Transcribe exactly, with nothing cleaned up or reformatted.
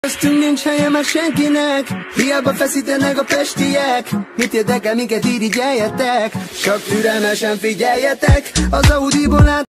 Köztünk nincs helye már senkinek, hiába feszítenek a pestiek. Mit érdekel, minket irigyeljetek, csak türelmesen figyeljetek. Az Audiból át